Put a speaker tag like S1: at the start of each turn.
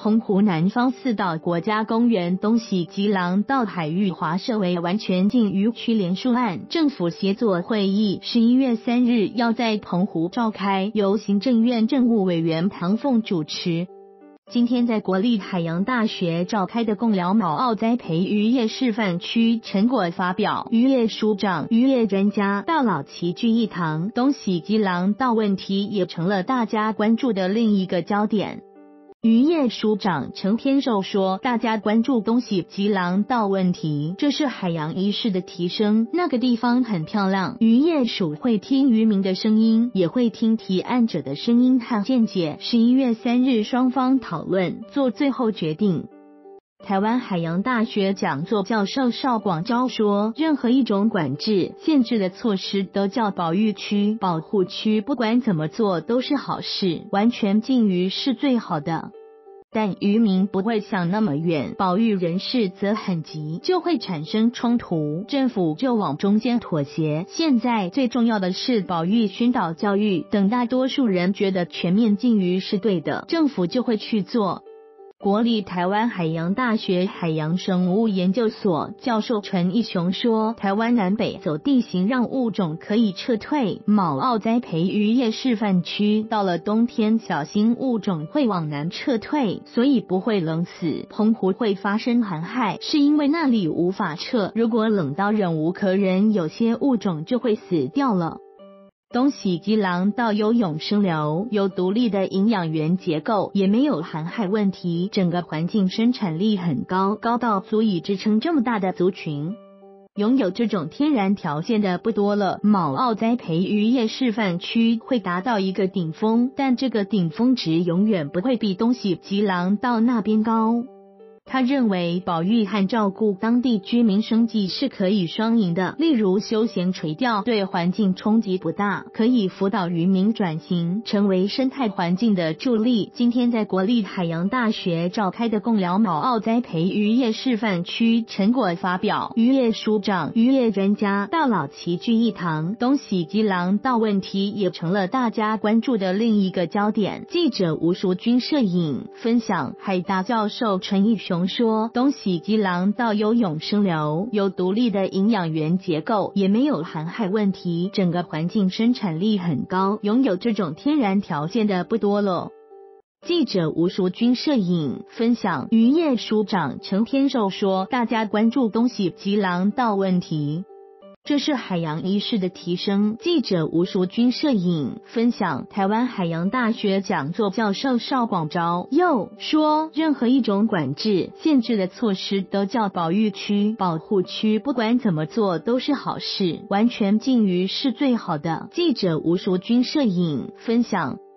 S1: 澎湖南方四岛国家公园东喜基廊道海域划设为完全禁渔区联署案政府协作会议11月3日要在澎湖召开，由行政院政务委员唐凤主持。今天在国立海洋大学召开的贡寮卯澳栽培渔业示范区成果发表，渔业署长、渔业专家大佬齐聚一堂，东喜基廊道问题也成了大家关注的另一个焦点。渔业署长陈天寿说，大家关注东喜基廊道问题，这是海洋意识的提升，那个地方很漂亮，渔业署会听渔民的声音，也会听提案者的声音和见解。11月3日双方讨论，做最后决定。台湾海洋大学讲座教授邵广昭说，任何一种管制、限制的措施都叫保育区、保护区，不管怎么做都是好事，完全禁渔是最好的。但渔民不会想那么远，保育人士则很急，就会产生冲突，政府就往中间妥协。现在最重要的是保育宣导教育，等大多数人觉得全面禁渔是对的，政府就会去做。国立台湾海洋大学海洋生物研究所教授陈义雄说，台湾南北走地形让物种可以撤退，卯澳栽培渔业示范区到了冬天小心物种会往南撤退，所以不会冷死。澎湖会发生寒害，是因为那里无法撤，如果冷到忍无可忍，有些物种就会死掉了。东喜基廊道有永生流，有独立的营养源结构，也没有寒害问题，整个环境生产力很高，高到足以支撑这么大的族群。拥有这种天然条件的不多了，卯澳栽培渔业示范区会达到一个顶峰，但这个顶峰值永远不会比东喜基廊道那边高。他认为保育和照顾当地居民生计是可以双赢的，例如休闲垂钓对环境冲击不大，可以辅导渔民转型，成为生态环境的助力。今天在国立海洋大学召开的贡寮卯澳栽培渔业示范区成果发表，渔业署长、渔业专家大佬齐聚一堂，东喜基廊道问题也成了大家关注的另一个焦点。记者吴淑君摄影分享。海大教授陈义雄说，东喜基廊道有永生流，有独立的营养源结构，也没有寒害问题，整个环境生产力很高，拥有这种天然条件的不多了。记者吴淑君摄影分享。渔业署长陈天寿说，大家关注东喜基廊道问题，这是海洋意识的提升。记者吴淑君摄影分享。台湾海洋大学讲座教授邵广昭又说，任何一种管制、限制的措施都叫保育区、保护区，不管怎么做都是好事，完全禁渔是最好的。记者吴淑君摄影分享。